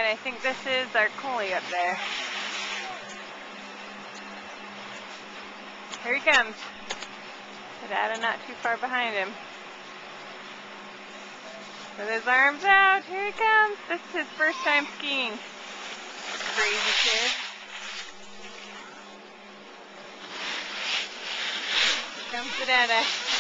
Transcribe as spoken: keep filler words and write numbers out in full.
I think this is our Coley up there. Here he comes. Dada not too far behind him. With his arms out, here he comes. This is his first time skiing. Crazy kid. Here comes the Dada.